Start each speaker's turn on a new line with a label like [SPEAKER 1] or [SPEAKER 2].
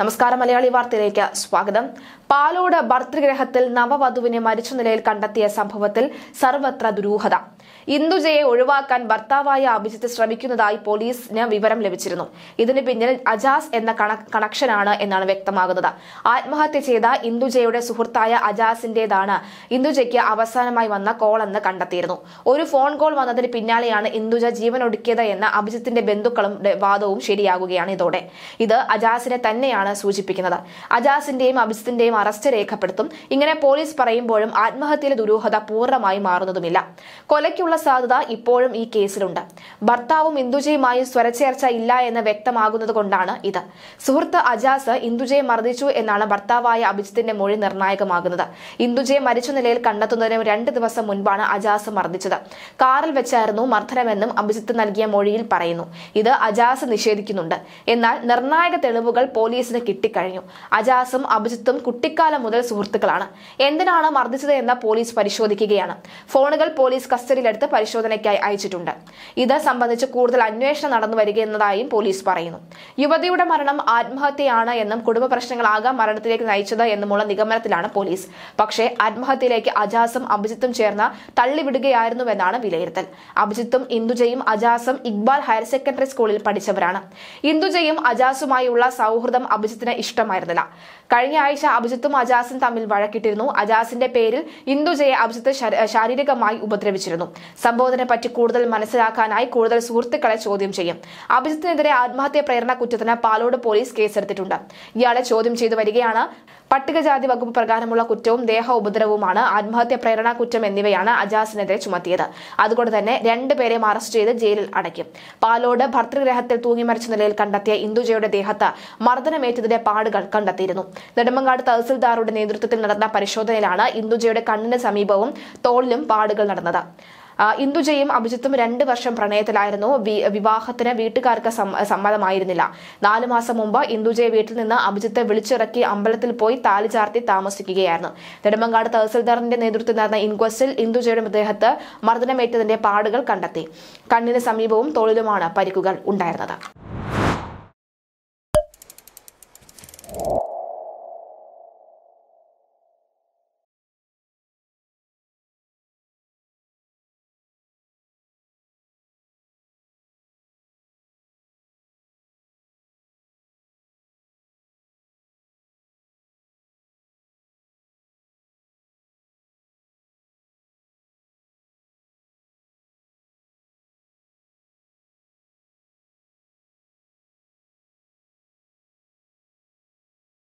[SPEAKER 1] നമസ്കാരം മലയാളി വാർത്തയിലേക്ക് സ്വാഗതം. പാലോട് ഭർതൃഗ്രഹത്തിൽ നവവധുവിനെ മരിച്ച നിലയിൽ കണ്ടെത്തിയ സംഭവത്തിൽ സർവത്ര ദുരൂഹത. ഇന്ദുജയെ ഒഴിവാക്കാൻ ഭർത്താവായ അഭിജിത്ത് ശ്രമിക്കുന്നതായി പോലീസിന് വിവരം ലഭിച്ചിരുന്നു. ഇതിന് പിന്നിൽ അജാസ് എന്ന കണക്ഷനാണ് എന്നാണ് വ്യക്തമാകുന്നത്. ആത്മഹത്യ ചെയ്ത ഇന്ദുജയുടെ സുഹൃത്തായ അജാസിന്റേതാണ് ഇന്ദുജയ്ക്ക് അവസാനമായി വന്ന കോൾ എന്ന് കണ്ടെത്തിയിരുന്നു. ഒരു ഫോൺ കോൾ വന്നതിന് പിന്നാലെയാണ് ഇന്ദുജ ജീവനൊടുക്കിയത് എന്ന അഭിജിത്തിന്റെ ബന്ധുക്കളും വാദവും ശരിയാകുകയാണ്. ഇതോടെ ഇത് അജാസിനെ തന്നെയാണ് സൂചിപ്പിക്കുന്നത്. അജാസിന്റെയും അഭിജിത്തിന്റെയും അറസ്റ്റ് രേഖപ്പെടുത്തും. ഇങ്ങനെ പോലീസ് പറയുമ്പോഴും ആത്മഹത്യയിലെ ദുരൂഹത പൂർണ്ണമായി മാറുന്നതുമില്ല. കൊലയ്ക്കുള്ള സാധ്യത ഇപ്പോഴും ഈ കേസിലുണ്ട്. ഭർത്താവും ഇന്ദുജയുമായി സ്വരച്ചേർച്ച ഇല്ല എന്ന് വ്യക്തമാകുന്നത് കൊണ്ടാണ് ഇത്. സുഹൃത്ത് അജാസ് ഇന്ദുജയെ മർദ്ദിച്ചു എന്നാണ് ഭർത്താവായ അഭിജിത്തിന്റെ മൊഴി നിർണായകമാകുന്നത്. ഇന്ദുജയെ മരിച്ച നിലയിൽ കണ്ടെത്തുന്നതിന് 2 ദിവസം മുൻപാണ് അജാസ് മർദ്ദിച്ചത്. കാറിൽ വെച്ചായിരുന്നു മർദ്ദനമെന്നും അഭിജിത്ത് നൽകിയ മൊഴിയിൽ പറയുന്നു. ഇത് അജാസ് നിഷേധിക്കുന്നുണ്ട്. എന്നാൽ നിർണായക തെളിവുകൾ പോലീസിന് കിട്ടിക്കഴിഞ്ഞു. അജാസും അഭിജിത്തും കുട്ടിക്കാലം മുതൽ സുഹൃത്തുക്കളാണ്. എന്തിനാണ് മർദ്ദിച്ചത് എന്ന് പോലീസ് പരിശോധിക്കുകയാണ്. ഫോണുകൾ പോലീസ് കസ്റ്റഡിയിലെടുത്ത് പരിശോധനയ്ക്കായി അയച്ചിട്ടുണ്ട്. ഇത് സംബന്ധിച്ച് കൂടുതൽ അന്വേഷണം നടന്നു വരികയെന്നതായും പോലീസ് പറയുന്നു. യുവതിയുടെ മരണം ആത്മഹത്യയാണ് എന്നും കുടുംബ പ്രശ്നങ്ങളാകാം മരണത്തിലേക്ക് നയിച്ചത് എന്നുമുള്ള നിഗമനത്തിലാണ് പോലീസ്. പക്ഷേ ആത്മഹത്യയിലേക്ക് അജാസും അഭിജിത്തും ചേർന്ന് തള്ളിവിടുകയായിരുന്നുവെന്നാണ് വിലയിരുത്തൽ. അഭിജിത്തും ഇന്ദുജയും അജാസും ഇക്ബാൽ ഹയർ സെക്കൻഡറി സ്കൂളിൽ പഠിച്ചവരാണ്. ഇന്ദുജയും അജാസുമായുള്ള സൗഹൃദം അഭിജിത്തിന് ഇഷ്ടമായിരുന്നില്ല. കഴിഞ്ഞ ആഴ്ച അഭിജിത്തും അജാസും തമ്മിൽ വഴക്കിട്ടിരുന്നു. അജാസിന്റെ പേരിൽ ഇന്ദുജയെ അഭിജിത്ത് ശാരീരികമായി ഉപദ്രവിച്ചിരുന്നു. സംഭവത്തിനെ പറ്റി കൂടുതൽ മനസ്സിലാക്കാനായി കൂടുതൽ സുഹൃത്തുക്കളെ ചോദ്യം ചെയ്യും. അഭിജിത്തിനെതിരെ ആത്മഹത്യാ പ്രേരണ കുറ്റത്തിന് പാലോട് പോലീസ് കേസെടുത്തിട്ടുണ്ട്. ഇയാളെ ചോദ്യം ചെയ്തു വരികയാണ്. പട്ടികജാതി വകുപ്പ് പ്രകാരമുള്ള കുറ്റവും ദേഹ ഉപദ്രവവുമാണ് ആത്മഹത്യാ പ്രേരണ കുറ്റം എന്നിവയാണ് അജാസിനെതിരെ ചുമത്തിയത്. അതുകൊണ്ട് തന്നെ 2 പേരെയും അറസ്റ്റ് ചെയ്ത് ജയിലിൽ അടയ്ക്കും. പാലോട് ഭർതൃഗ്രഹത്തിൽ തൂങ്ങി മരിച്ച നിലയിൽ കണ്ടെത്തിയ ഇന്ദുജയുടെ ദേഹത്ത് മർദ്ദനമേറ്റതിന്റെ പാടുകൾ കണ്ടെത്തിയിരുന്നു. നെടുമങ്ങാട് തഹസിൽദാറുടെ നേതൃത്വത്തിൽ നടന്ന പരിശോധനയിലാണ് ഇന്ദുജയുടെ കണ്ണിന് സമീപവും തോളിലും പാടുകൾ നടന്നത്. ഇന്ദുജയും അഭിജിത്തും 2 വർഷം പ്രണയത്തിലായിരുന്നു. വിവാഹത്തിന് വീട്ടുകാർക്ക് സമ്മതമായിരുന്നില്ല. 4 മാസം മുമ്പ് ഇന്ദുജയെ വീട്ടിൽ നിന്ന് അഭിജിത്ത് വിളിച്ചിറക്കി അമ്പലത്തിൽ പോയി താലി ചാർത്തി താമസിക്കുകയായിരുന്നു. നെടുമങ്ങാട് തഹസിൽദാറിന്റെ നേതൃത്വത്തിൽ നടന്ന ഇൻക്വസ്റ്റിൽ ഇന്ദുജയുടെ മൃതദേഹത്ത് മർദ്ദനമേറ്റതിന്റെ പാടുകൾ കണ്ടെത്തി. കണ്ണിന് സമീപവും തോളിലുമാണ് പരിക്കുകൾ ഉണ്ടായിരുന്നത്.